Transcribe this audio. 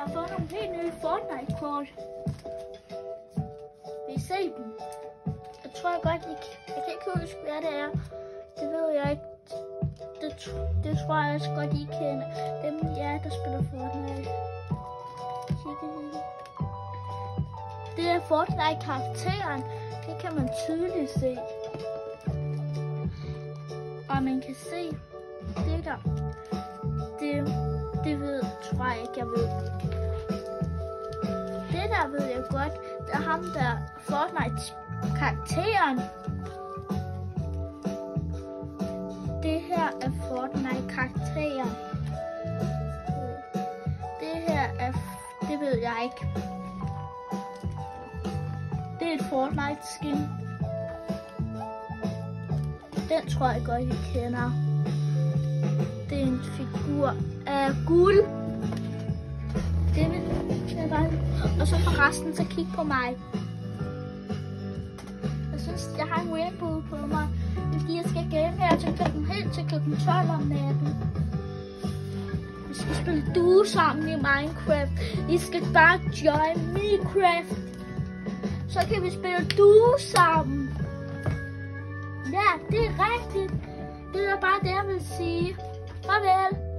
har fået nogle helt nye Fortnite-kort. Vil I se dem? Jeg tror godt, jeg kan ikke huske, hvad det er. Det ved jeg ikke. Det tror jeg også godt, I kender. Dem, der spiller Fortnite. Det er Fortnite-karakteren. Det kan man tydeligt se. Og man kan se det der. Det tror jeg ikke, jeg ved. Det der ved jeg godt. Det er ham der Fortnite-karakteren. Det her er Fortnite-karakteren. Det her er... Det ved jeg ikke. Det er et Fortnite-skin. Den tror jeg godt, I kender. Det er en figur af guld. Og så for resten, så kig på mig. Jeg synes, jeg har en rainbow på mig. Fordi jeg skal game her helt til klokken 12 om natten. Vi skal spille duo sammen i Minecraft. I skal bare join Minecraft. Så kan vi spille duo sammen. Ja, det er rigtigt. Det er bare det, jeg vil sige. Farvel.